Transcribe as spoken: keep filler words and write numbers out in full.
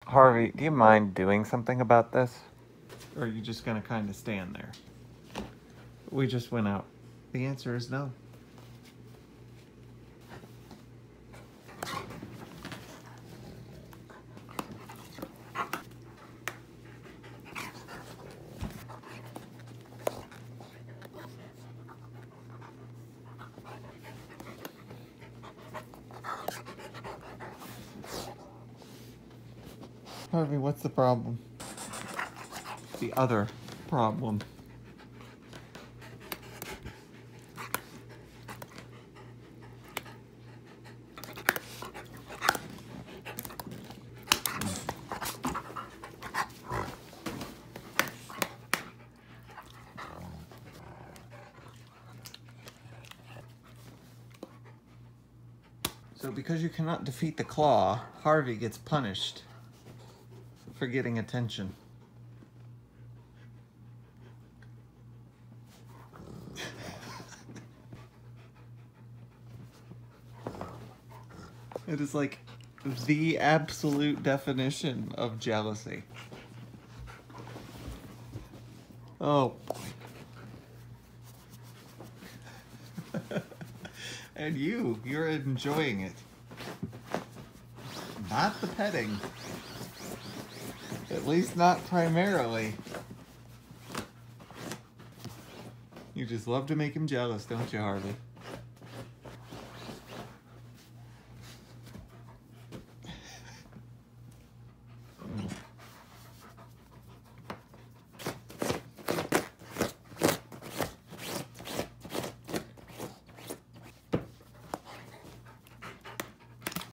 Harvey, do you mind doing something about this? Or are you just gonna kind of stand there? We just went out. The answer is no. Harvey, what's the problem? The other problem. So because you cannot defeat the claw, Harvey gets punished for getting attention. It is like the absolute definition of jealousy. Oh boy. And you, you're enjoying it. Not the petting. At least not primarily. You just love to make him jealous, don't you, Harvey?